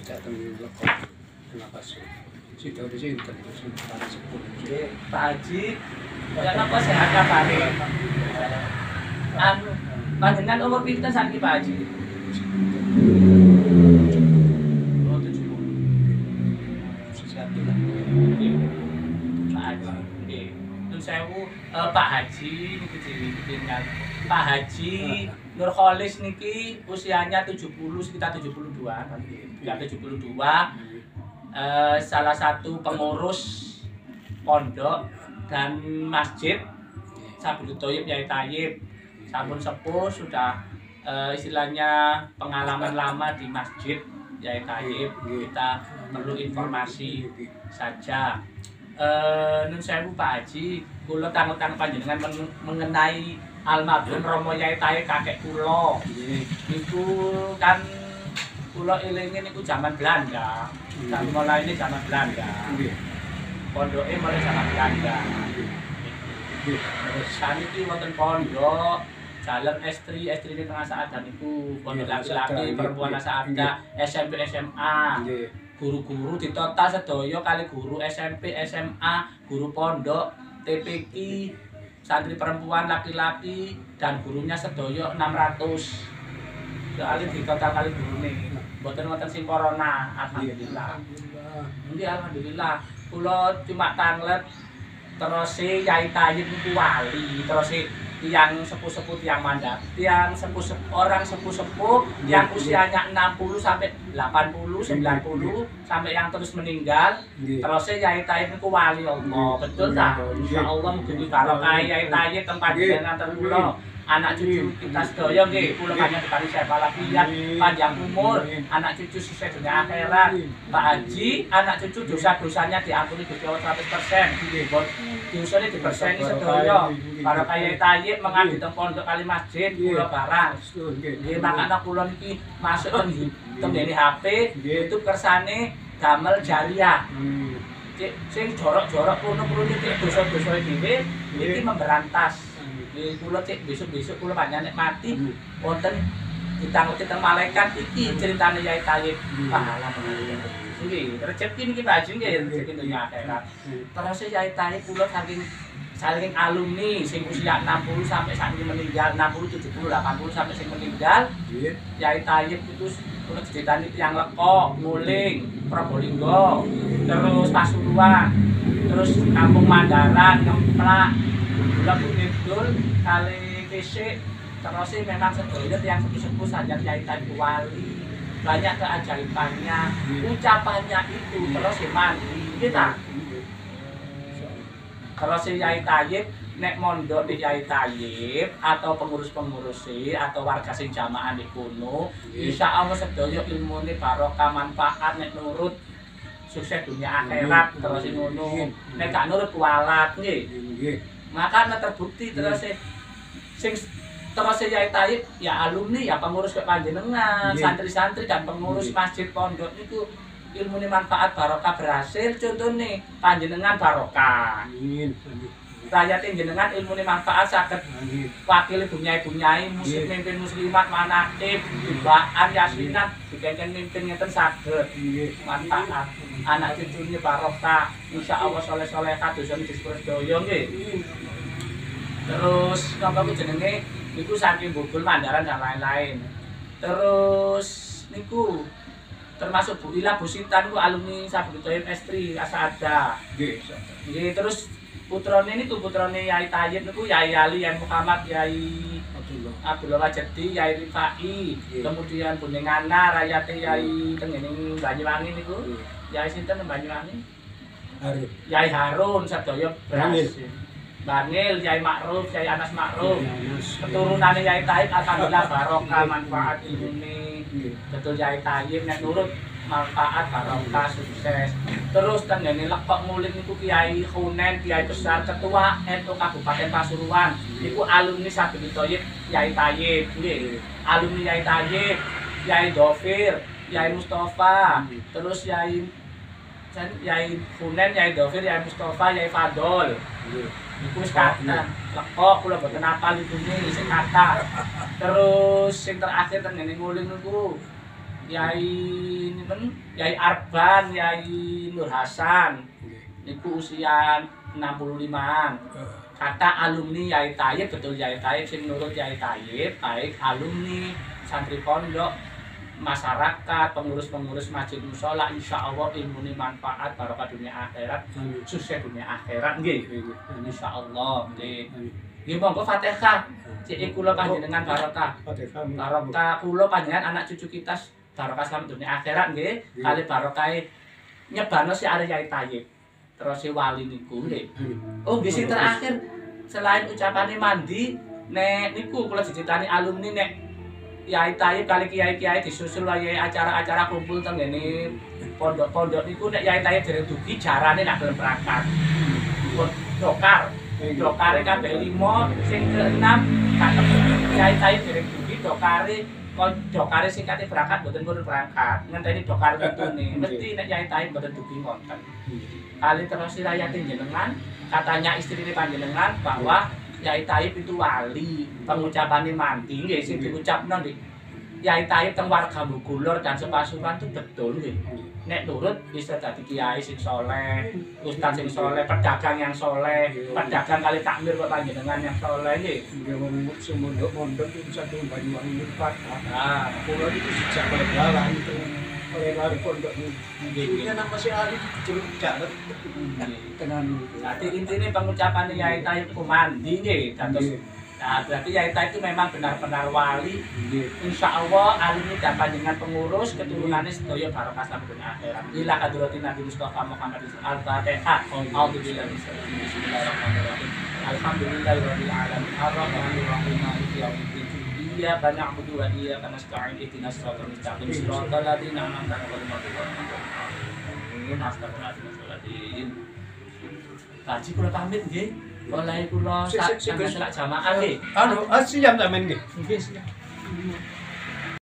tidak temu lekok kenapa sih sido di sini terus para sepuh Pak Haji ya napa sehat kabare anu panjenengan umur pinten saiki Pak Haji oh 70 sesuatu lah Pak Haji nggih nun sewu Pak Haji niki ditinggal Pak Haji Nurholis niki usianya 70 sekitar 72 kan ya 72 salah satu pengurus pondok dan masjid Sabilul Thoyib Yai Thayyib sampun sepuh sudah istilahnya pengalaman lama di masjid Yai Thayyib kita perlu informasi saja nun sewu Pak Haji kula tanglet-tanglet panjenengan mengenai almarhum Romo Yai Thayyib kakek kula niku kan kula elinge niku zaman Belanda kan mulai ini zaman Belanda pondoknya mulai zaman Belanda terus saniki wonten pondok jalan estri ini tengah saat dan niku pondok laki-laki perempuan saada SMP SMA guru-guru ditota sedaya kali guru SMP SMA guru pondok TPQ santri perempuan laki-laki dan gurunya sedaya 600 soalnya di total kali guru nih mboten wonten sing corona alhamdulillah nggih alhamdulillah kula cuma tanglet terus Yai Thayyib niku wali terus yang sepuh-sepuh tiang mandat tiang orang sepuh-sepuh yang usianya 60 sampai 80 90 sampai yang terus meninggal terus Yai Thayyib niku wali Allah betul tak insyaallah mugi barokah Yai Thayyib tempat jenengan terkula anak cucu kita sedaya nggih kula panjang dipari sehat walafiat panjang umur anak cucu sukses dunia akhirat Pak Haji anak cucu dosa-dosanya diampuni Gusti Allah 100% nggih dosane diberseni sedaya para Yai Thayyib mengabdi teng pondok kali masjid kula barang nggih makana kula niki masuk teng HP YouTube kersane damel jariah sing jorok-jorok kono niki dosa-dosa dhewe iki memberantas kula cek besok-besok kula panjenengan nek mati wonten ditanglet teng malaikat iki ceritane Yai Thayyib pahala meneh nggih rezeki niki Pak Haji nggih rezeki dunya akhirat terus Yai Thayyib kula saking alumni sing usia 60 sampai saat ini meninggal 60 70 80 sampai sing meninggal Yai Thayyib itu kula ceritane tiyang Lekok Nguling Probolinggo terus Pasuruan terus Kampung Mandaran Ngemplak Gula Kidul kali fisik terus memang sedaya yang sepuh-sepuh saja Yai Thayyib wali banyak keajaibannya ucapannya itu terus mandi kita terus Yai Thayyib nek mondok di Yai Thayyib atau pengurus-pengurus atau warga sing jamaah di kono insyaallah sedaya ilmune barokah manfaat nek nurut sukses dunia akhirat terus ngono nek gak nurut kualat nggih makanya terbukti terus sing terus Yai Thayyib ya alumni ya pengurus ke panjenengan santri-santri dan pengurus masjid pondok itu ilmu manfaat barokah berhasil contohnya panjenengan barokah rakyat jenengan ilmu manfaat saged wakil bunyai-bunyai muslim mimpin muslimat manakib timbaan yasinan dikengken mimpin ngeten saged manfaat anak cucunya barokah insyaallah soleh-soleh kadosane disepuro sedaya nggih terus napa ku jenenge niku saking Bogor Mandaran dan lain-lain terus niku termasuk Bu Ila Bu Sinta niku alumni Sabilul Thoyib Estri Asada nggih terus putrane niku putrane Yai Thayyib niku Yai Ali Yai Muhammad Yai Abdullah Wajedi Yai Rifai kemudian Bune Ngana rakyate Yai tengene Banyuwangi niku Yai sinten Banyuwangi Yai Harun sedaya berhasil Bangil Yai Ma'ruf Yai Anas Ma'ruf keturunane Yai Thayyib alhamdulillah barokah manfaat ini betul Yai Thayyib nek nurut manfaat barokah sukses terus tengene Lekok Nguling niku Kiai Hunen Kiai besar ketua NU Kabupaten Pasuruan niku alumni Sabilul Thoyib Yai Thayyib nggih alumni Yai Thayyib Yai Dofir Yai Mustafa terus Yai Hunen Yai Dofir Yai Mustafa Yai Fadol niku wis kathah Lekok kula boten apal itune sing kathah terus sing terakhir tengene Nguling niku Yai niku Yai Arban, Yai Nur Hasan. Niku usia 65-an. Kata alumni Yai Tayyib, betul Yai Tayyib sing nurut Yai Tayyib, baik alumni, santri pondok, masyarakat, pengurus-pengurus masjid mushola, insya Allah ilmu manfaat barokah dunia akhirat, sukses dunia akhirat nggih. Insya Allah nggih. Nggih monggo Fatihah. Cek kula panjenengan barokah. Barokah kula panjenengan anak cucu kita barokah selamat dunia akhirat nggih. Kali barokah nyebarno si are Yai Tayyib. Terus si wali niku nggih. Oh nggih sing terakhir selain ucapane mandi nek niku kula dicritani alumni nek Yai Tayyib kali kiai-kiai disusul wae acara-acara kumpul teng ngene pondok-pondok niku nek Yai Tayyib dereng dugi jarane nak gelem berangkat. Dokar. Dokare kabeh 5 sing ke-6 kakep Yai Tayyib dereng dugi dokare dokare sing kate berangkat mboten pun berangkat. Ngenteni dokar pitune. Mesti nek Yai Tayyib mboten dugi wonten. Kali terus rayatin jenengan, katanya istri panjenengan bahwa Yai Tayyib itu wali, pengucapannya mandi nggih sing diucapno nggih. Yai Tayyib teng warga Bugulur dan Sepasuruan itu betul nggih. Nek nurut bisa dadi kiai sing saleh, ustaz sing saleh, pedagang yang saleh, pedagang kali takmir kok panjenengan yang saleh nggih. Nggih wong mondok itu satu Banyuwangi Empat. Nah, kula itu sejak lebaran itu oleh lari pondok ini nama si Ali jeruk dalet tenan. Jadi intinya pengucapan Yai Tayyib itu mandi nggih. Nah, berarti Yai Tayyib itu memang benar-benar wali. Insya Allah alumni dan panjenengan pengurus keturunannya sedaya barokah selamat dunia akhirat. Ila hadratin Nabi Mustafa Muhammad Al-Fatihah. A'udzubillahi Bismillahirrahmanirrahim. Alhamdulillahirabbil alamin. Arrahmanir rahim. Maliki yaumiddin. Iyyaka na'budu wa iyyaka nasta'in. Ihdinas siratal mustaqim. Shiratal ladzina an'amta 'alaihim ghairil maghdubi 'alaihim waladdallin. Kaji kula pamit nggih. Oleh kula sak jamaah nggih. Anu, siap sampean nggih. Nggih siap.